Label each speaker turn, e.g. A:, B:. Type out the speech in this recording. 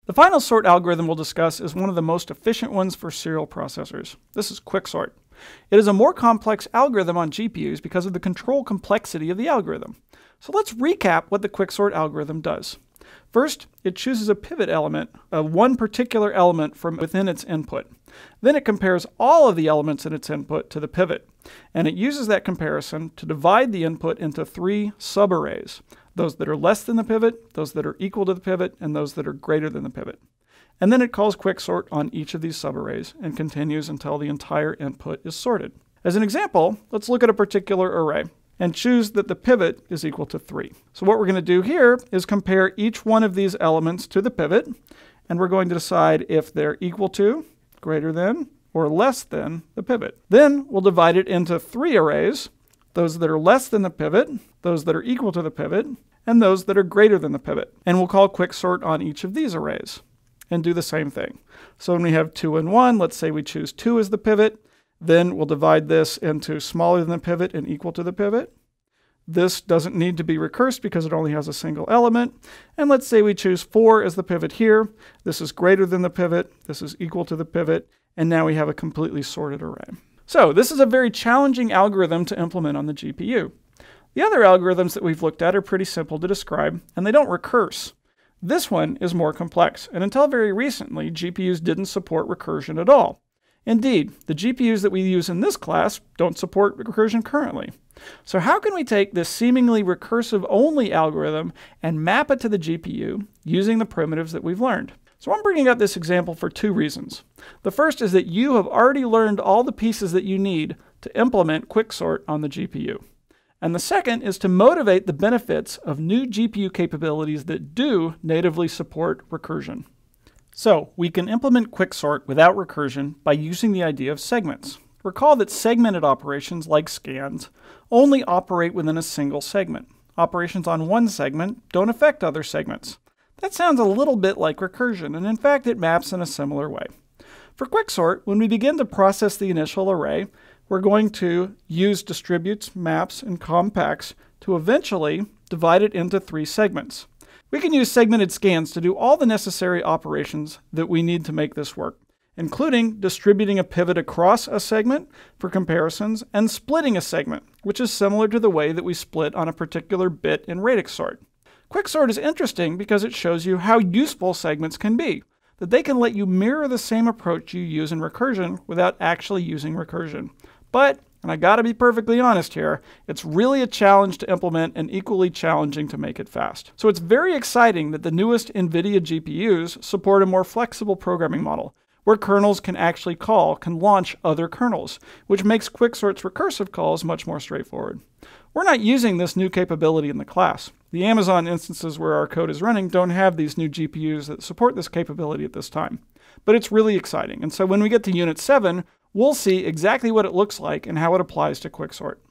A: The final sort algorithm we'll discuss is one of the most efficient ones for serial processors. This is quicksort. It is a more complex algorithm on GPUs because of the control complexity of the algorithm. So let's recap what the quicksort algorithm does. First, it chooses a pivot element of one particular element from within its input. Then it compares all of the elements in its input to the pivot. And it uses that comparison to divide the input into 3 subarrays. Those that are less than the pivot, those that are equal to the pivot, and those that are greater than the pivot. And then it calls quicksort on each of these subarrays and continues until the entire input is sorted. As an example, let's look at a particular array and choose that the pivot is equal to 3. So what we're going to do here is compare each one of these elements to the pivot, and we're going to decide if they're equal to, greater than, or less than the pivot. Then we'll divide it into 3 arrays, those that are less than the pivot, those that are equal to the pivot, and those that are greater than the pivot. And we'll call quicksort on each of these arrays and do the same thing. So when we have 2 and 1, let's say we choose 2 as the pivot. Then we'll divide this into smaller than the pivot and equal to the pivot. This doesn't need to be recursed because it only has a single element. And let's say we choose 4 as the pivot here. This is greater than the pivot. This is equal to the pivot. And now we have a completely sorted array. So this is a very challenging algorithm to implement on the GPU. The other algorithms that we've looked at are pretty simple to describe, and they don't recurse. This one is more complex, and until very recently, GPUs didn't support recursion at all. Indeed, the GPUs that we use in this class don't support recursion currently. So how can we take this seemingly recursive-only algorithm and map it to the GPU using the primitives that we've learned? So I'm bringing up this example for 2 reasons. The first is that you have already learned all the pieces that you need to implement quicksort on the GPU. And the second is to motivate the benefits of new GPU capabilities that do natively support recursion. So we can implement quicksort without recursion by using the idea of segments. Recall that segmented operations like scans only operate within a single segment. Operations on one segment don't affect other segments. That sounds a little bit like recursion, and in fact it maps in a similar way. For quicksort, when we begin to process the initial array, we're going to use distributes, maps, and compacts to eventually divide it into 3 segments. We can use segmented scans to do all the necessary operations that we need to make this work, including distributing a pivot across a segment for comparisons and splitting a segment, which is similar to the way that we split on a particular bit in radix sort. Quicksort is interesting because it shows you how useful segments can be, that they can let you mirror the same approach you use in recursion without actually using recursion. But, and I gotta be perfectly honest here, it's really a challenge to implement and equally challenging to make it fast. So it's very exciting that the newest NVIDIA GPUs support a more flexible programming model, where kernels can launch other kernels, which makes quicksort's recursive calls much more straightforward. We're not using this new capability in the class. The Amazon instances where our code is running don't have these new GPUs that support this capability at this time. But it's really exciting, and so when we get to Unit 7, we'll see exactly what it looks like and how it applies to quicksort.